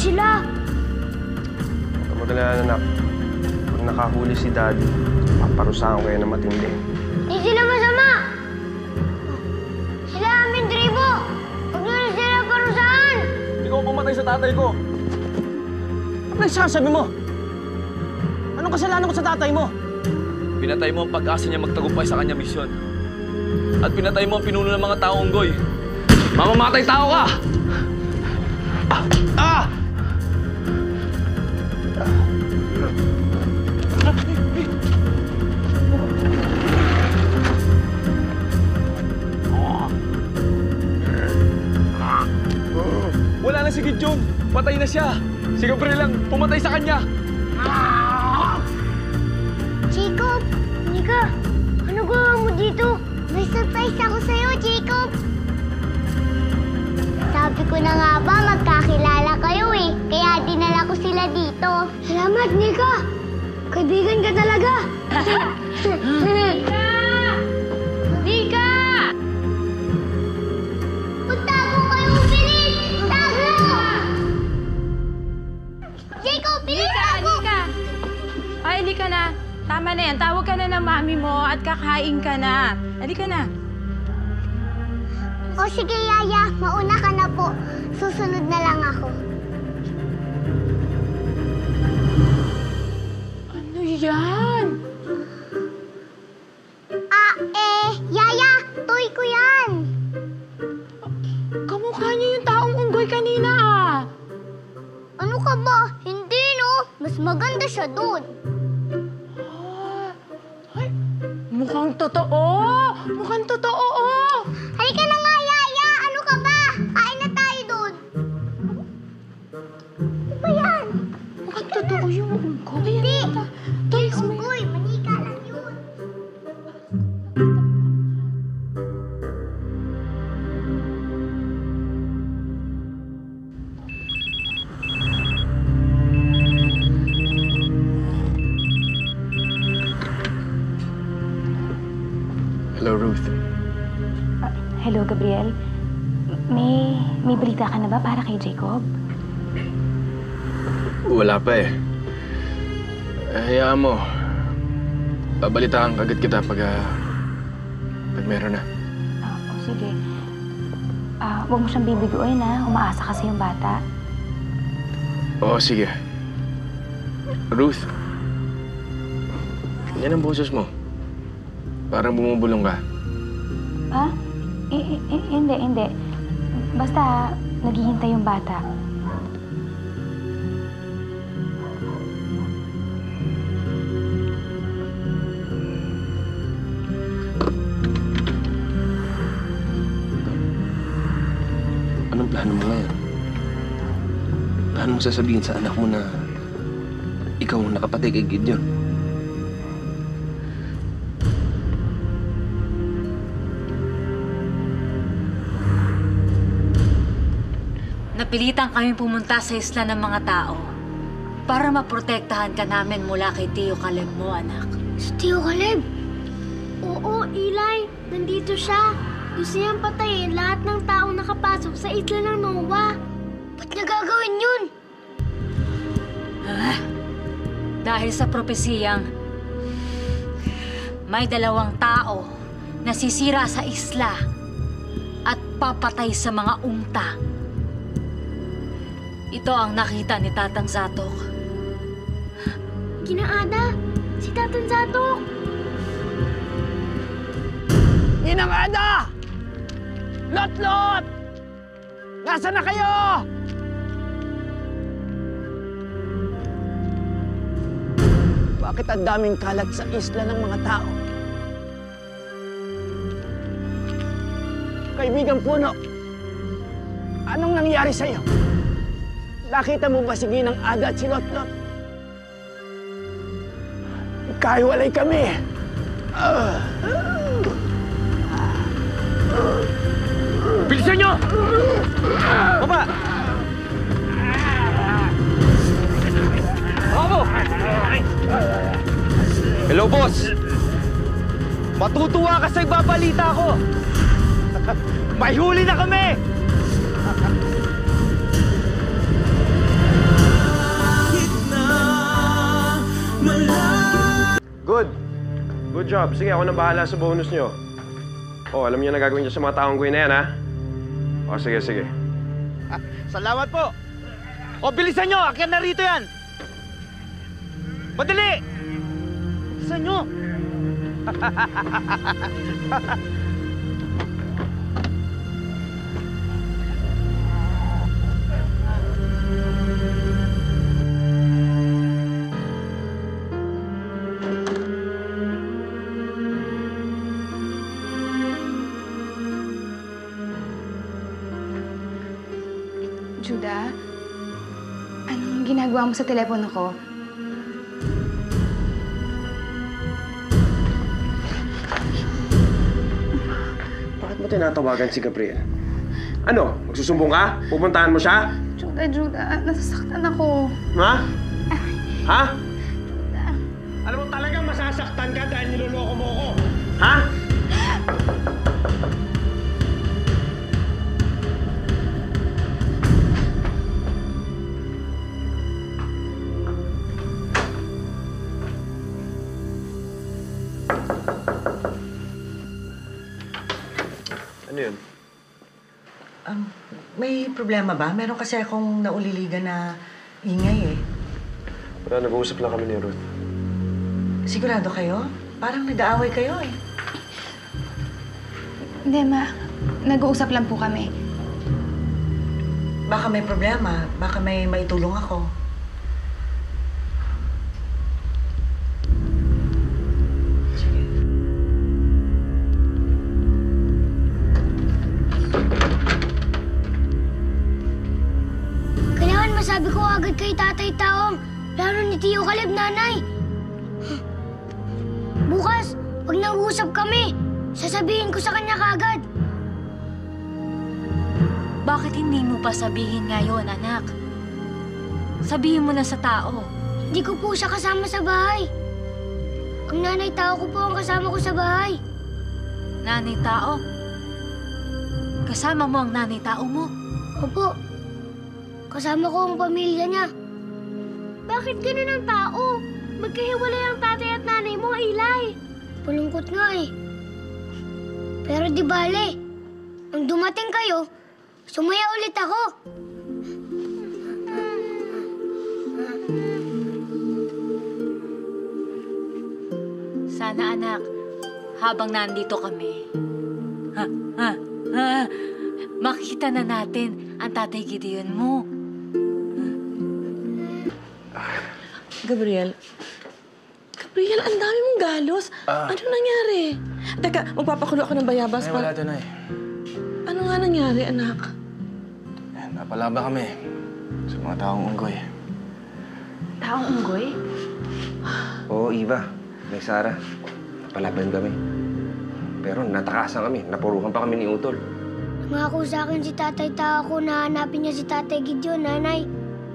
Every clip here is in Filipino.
sila. Huwag ka magalala, anak. Pag nakahuli si Daddy, paparusahan ko kayo na matindi. Hindi sila masama. Sila aming tribo. Huwag nyo na sila parusahan. Hindi ko pumatay sa tatay ko. Ano nagsasabi mo? Anong kasalanan ko sa tatay mo? Pinatay mo ang pag-asa niya magtagumpay sa kanya misyon. At pinatay mo ang pinuno ng mga taong unggoy. Mamamatay tao ka! Wala na si Gideon. Patay na siya. Si Gabriel lang pumatay sa kanya. Jacob, Nika, ano gawa mo dito? May surprise ako sa'yo, Jacob. Sabi ko na nga ba, magkakilala kayo eh. Kaya dinala ko sila dito. Salamat, Nika. Kaibigan ka talaga. Nika! Nika! Magtago kayo, bilis! Tago! Jacob, bilis! Tago! Nika! Ay, halika na. Tama na yan. Tawag ka na ng mami mo at kakain ka na. Halika na. O sige, Yaya. Mauna ka na po. Susunod na lang ako. Ano yan? Yaya, toy ko yan. Kamukha niyo yung taong unggoy kanina ah. Ano ka ba? Hindi, no? Mas maganda siya doon. Ay, mukhang totoo. Mukhang totoo, oh. Halika na nga, Yaya. Ano ka ba? Kain na tayo doon. Ano ba yan? Mukhang totoo yung unggoy. Hindi. Toys mo. Unggoy, manika lang yun. Hello, Ruth. Hello, Gabriel. May balita ka na ba para kay Jacob? Wala pa eh. Hayaan mo. Babalitaan kagad kita pag meron na. Sige. Huwag mo siyang bibiguin, ha? Umaasa kasi yung bata. Oo, sige. Ruth. Yan ang boses mo. Parang bumubulong ka. Ha? Hindi. Basta, naghihintay yung bata. Anong plano mo ngayon? Paano mo sasabihin sa anak mo na ikaw ang nakapatay kay Gideon? Napilitan kami pumunta sa isla ng mga tao para maprotektahan ka namin mula kay Tio Caleb mo, anak. Si Tio Caleb? Oo, Eli. Nandito siya. Gusto niyang patayin lahat ng taong nakapasok sa isla ng Noah. Ba't niya gagawin yun? Dahil sa propesiyang may 2 tao na sisira sa isla at papatay sa mga unta. Ito ang nakita ni Tatang Zatok. Ginaada, si Tatang Zatok. Ninang Ada! Lot! Nasaan na kayo? Bakit ang daming kalat sa isla ng mga tao? Kaibigang Puno, anong nangyari sa'yo? Nakita mo ba si Ginang Ada at si Lot? Kahiwalay kami. Bilisan nyo! Baba! Bravo! Hello, boss! Matutuwa ka sa ibabalita ko! May huli na kami! Good. Good job. Sige, ako na bahala sa bonus nyo. Oh, alam niyo na gagawin niyo sa mga taong na yan, ha? Oh, sige, sige. Salamat po! O, bilisan nyo! Akyat na rito yan! Madali! Bilisan nyo! Judah, anong ginagawa mo sa telepono ko? Bakit mo tinatawagan si Gabriel? Ano? Magsusumbong ka? Pupuntahan mo siya? Judah, nasasaktan ako. Ha? Ha? Alam mo talagang masasaktan ka dahil niloloko mo ako. Ha? Ano yun? May problema ba? Meron kasi akong nauliligan na ingay eh. Wala, nag-uusap lang kami ni Ruth. Sigurado kayo? Parang nag-aaway kayo eh. Hindi, Ma. Nag-uusap lang po kami. Baka may problema. Baka may maitulong ako. Kailangan masabi ko agad kay Tatay Taong, lalo ni Tio Caleb, Nanay. Bukas, pag nag-uusap kami, sasabihin ko sa kanya kaagad. Bakit hindi mo pa sabihin ngayon, anak? Sabihin mo na sa tao. Hindi ko po siya kasama sa bahay. Ang Nanay Tao ko po ang kasama ko sa bahay. Nanay tao? Kasama mo ang nanay tao mo? Opo. Kasama ko ang pamilya niya. Bakit ganun ang tao? Magkahiwalay ang tatay at nanay mo, Eli. Palungkot nga eh. Pero di bale, nung dumating kayo, sumaya ulit ako. Sana anak, habang nandito kami, makita na natin ang Tatay Gideon mo. Gabriel, ang dami mong galos. Ano nangyari? Teka, magpapakulo ako ng bayabas. Ay, wala doon, Nay. Ano nga nangyari, anak? Napalaban kami sa mga taong unggoy. Taong unggoy? Oo, Eva. May Sarah. Napalaban kami. Pero natakasan kami. Napurukan pa kami ni Utol. Nangako sa akin si Tatay Tao ko na hanapin niya si Tatay Gideon, Nanay.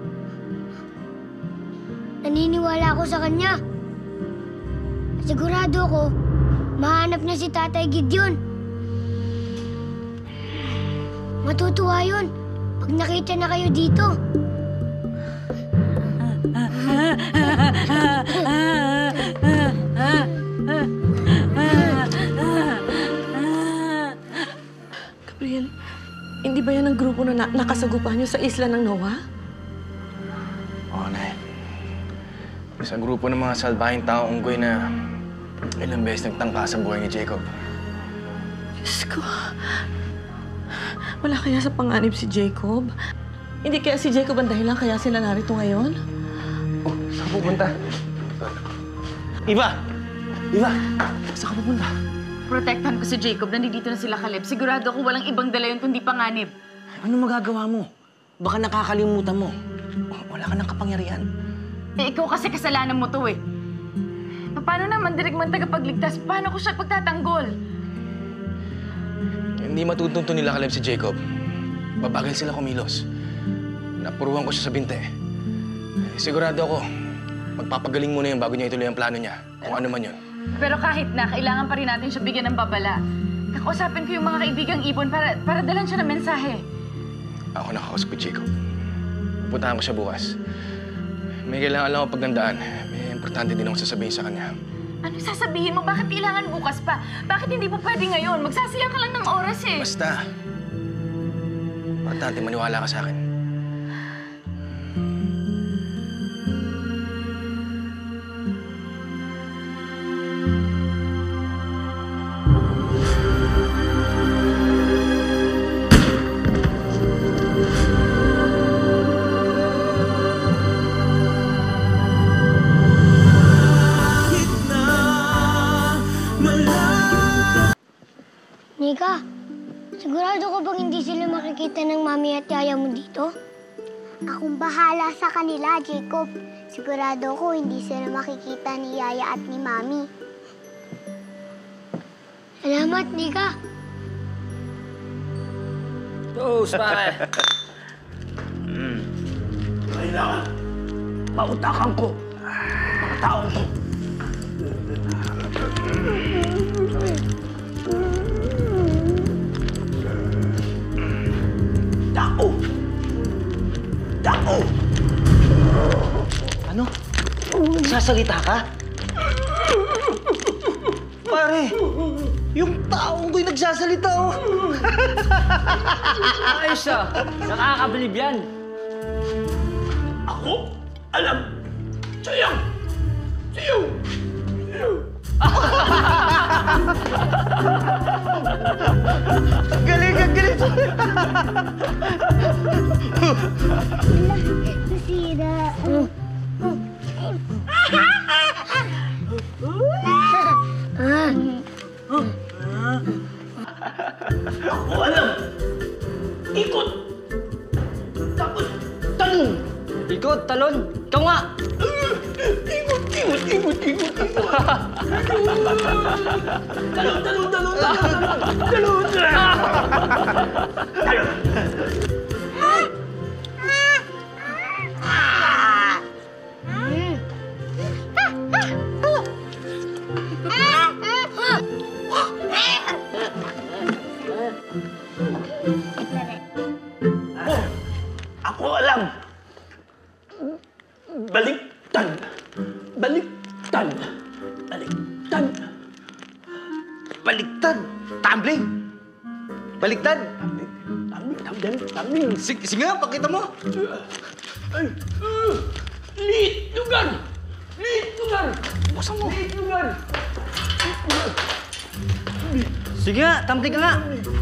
Naniniwala ako sa kanya. Sigurado ako, mahanap niya si Tatay Gideon. Matutuwa yun pag nakita na kayo dito. Gabriel, hindi ba yan ang grupo na nakasagupan niyo sa isla ng Noah? Oo, Nay. Sa grupo ng mga salbahing taong unggoy na ilang beses nagtangka sa buhay ni Jacob. Diyos ko. Wala kaya sa panganib si Jacob? Hindi kaya si Jacob ang dahilan kaya sila narito ngayon? Oh, saan ka pupunta? Eva! Eva! Saan ka pupunta? Protektahan ko si Jacob. Nandito na sila, Caleb. Sigurado ako walang ibang dala yun kundi panganib. Ano magagawa mo? Baka nakakalimutan mo. Wala ka ng kapangyarihan. Eh, ikaw kasi kasalanan mo to eh. Paano naman dirigman tagapagligtas? Paano ko siya pagtatanggol? Hindi matutunto nila Caleb si Jacob. Babagal sila kumilos. Napuruan ko siya sa binte. Sigurado ako, magpapagaling muna yun bago niya ituloy ang plano niya. Kung ano man yun. Pero kahit na, kailangan pa rin natin siya bigyan ng babala. Kakausapin ko yung mga kaibigang ibon para dalan siya ng mensahe. Ako nakakausap ko, Jacob. Pupuntahan ko siya bukas. May kailangan lang ako pagdandaan. May importante din akong sasabihin sa kanya. Ano sasabihin mo? Bakit kailangan bukas pa? Bakit hindi pa pwede ngayon? Magsasayang ka lang ng oras eh. Basta. Importante maniwala ka sa akin. Nika, sigurado ka bang hindi sila makikita ng mami at yaya mo dito? Akong bahala sa kanila, Jacob. Sigurado ko hindi sila makikita ni yaya at ni mami. Salamat, Nika. Toast, pare! Kailangan mautakan ko ang taong ko. Dako! Dako! Ano? Nagsasalita ka? Pare, yung taong ko'y nagsasalita, oh. Ayos ah! Nakakabilib yan! Ako? Alam! Sayang! Siyo! Galing, ang galing! Nasira. Ako alam! Ikot! Tapos talon! Ikot, talon! Ikaw nga! Ikot! Talon! Ako alam! Baliktad! Baliktad! Baliktad! Baliktad! Tumbling! Baliktad! Tumbling! Sige nga, pakita mo! Liit lugar! Liit lugar! Buksan mo! Liit lugar! Sige nga, tumbling ka nga!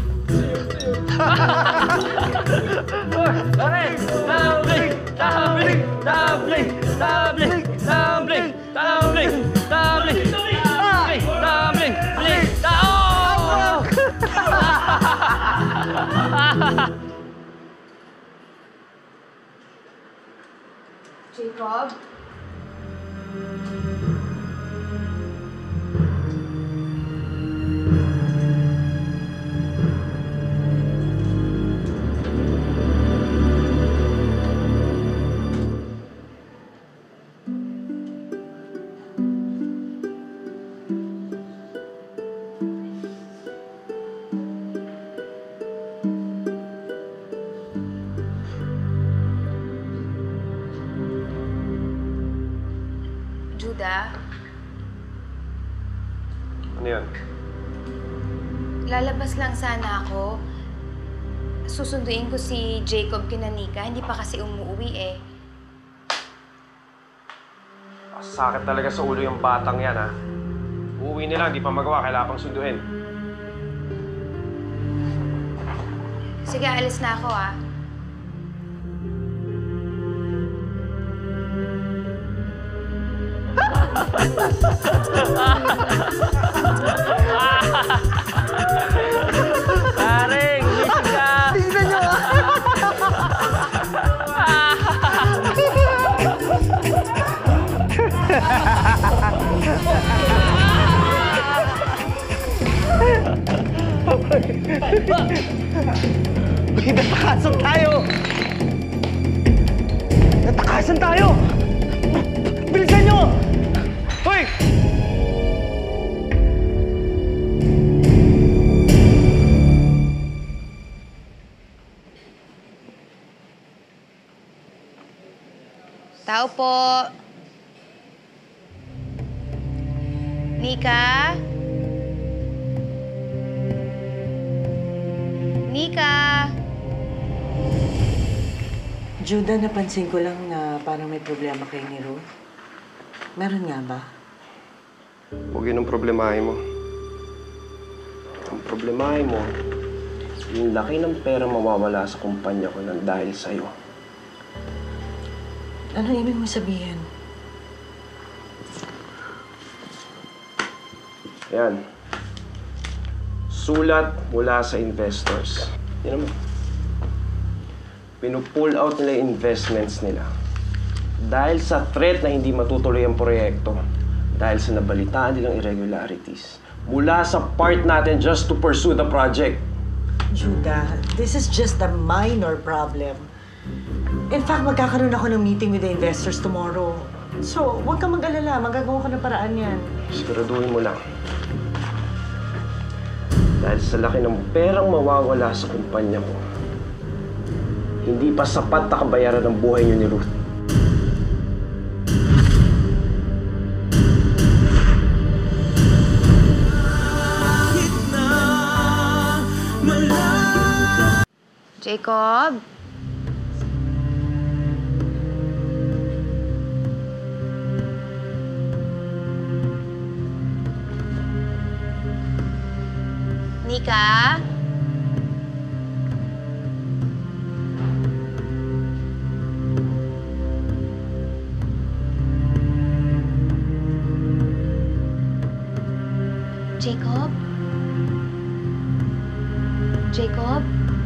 Pare! Tumbling! Tumbling! Tumbling! Tumbling! Tumbling! Tumbling! Tumbling! Tumbling! Tumbling! Tumbling! Tao! Jacob? Judah, Ano yan? lalabas lang sana ako. Susunduin ko si Jacob kina Nika. Hindi pa kasi umuwi eh. Sakit talaga sa ulo yung batang yan, ha? Uuwi nila, hindi pa magawa, kailangan pang sunduin. Sige, alis na ako ah. Pare! Gumising ka! Tingnan nyo! Uy, natakasan tayo! Natakasan tayo! Bilisan nyo! Hoy! Tao po. Nika? Nika? Judah, napansin ko lang na parang may problema kayo ni Ruth. Meron nga ba? Huwag yun ang problemahin mo. Ang problemahin mo, yung laki ng pera mawawala sa kumpanya ko nang dahil sa'yo. Ano ibig mo sabihin? Ayan. Sulat mula sa investors. Yan naman. Pinupull out nila yung investments nila. Dahil sa threat na hindi matutuloy ang proyekto. Dahil sa nabalitaan nilang irregularities. Mula sa part natin just to pursue the project. Judah, this is just a minor problem. In fact, magkakaroon ako ng meeting with the investors tomorrow. So, huwag kang mag-alala. Magagawa ko ng paraan yan. Siguraduhin mo lang. Dahil sa laki ng perang mawawala sa kumpanya mo, hindi pa sapat na kabayaran ng buhay niyo ni Ruth. Jacob? Nika? Jacob? Jacob?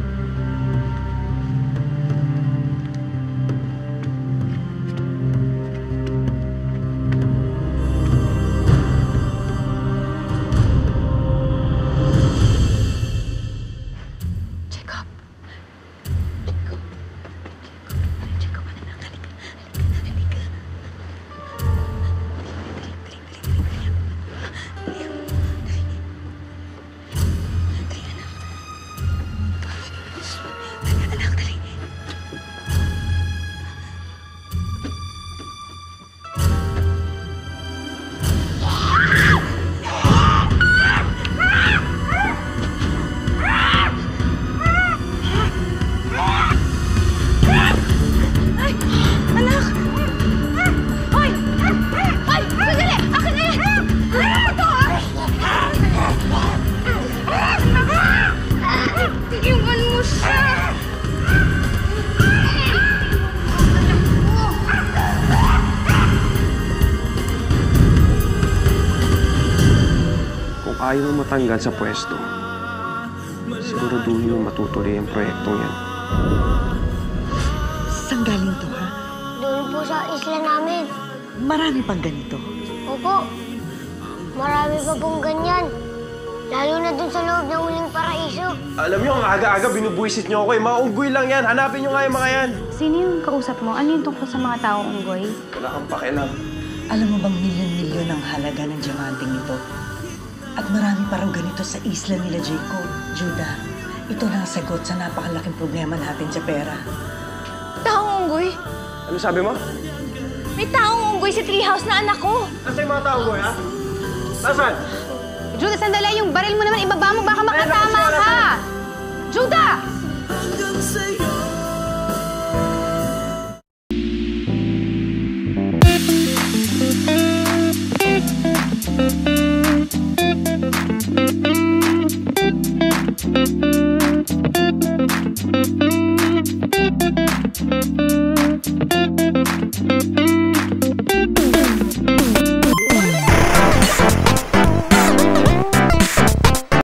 Ayaw mo matanggal sa pwesto, siguraduhin mo matutuloy ang proyektong yan. Saan galing to, ha? Doon po sa isla namin. Marami pang ganito. Opo. Marami pa pong ganyan. Lalo na dun sa loob ng Huling Paraiso. Alam niyo, ang aga-aga binubuisit niyo ako eh. Mga unggoy lang yan. Hanapin niyo nga yung mga yan. Sino yung kausap mo? Ano yung tungkol sa mga taong unggoy? Wala kang pakialam. Alam mo bang milyon-milyon ang halaga ng diamanting ito? At marami pa raw ganito sa isla nila, Jacob. Judah, ito lang ang sagot sa napakalaking problema natin sa pera. Taong unggoy? Ano sabi mo? May taong unggoy sa treehouse na anak ko. Nasaan yung mga tao ko, ha? Nasaan? Judah, sandali. Yung baril mo naman ibaba mo. Baka makatama ka. Judah! Hanggang sa'yo